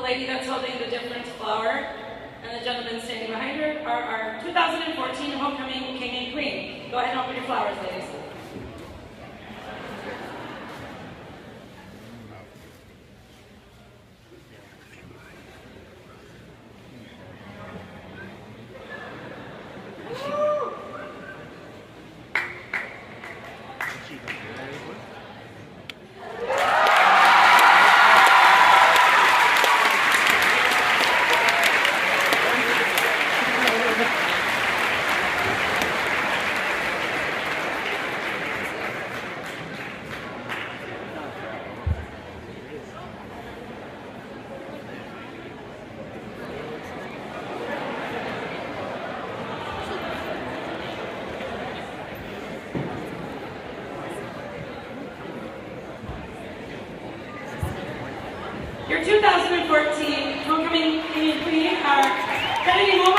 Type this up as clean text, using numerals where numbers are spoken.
lady that's holding the different flower and the gentleman standing behind her are our 2014 homecoming king and queen. Go ahead and open your flowers, ladies. Your 2014 homecoming king and queen are Kennedy Moore.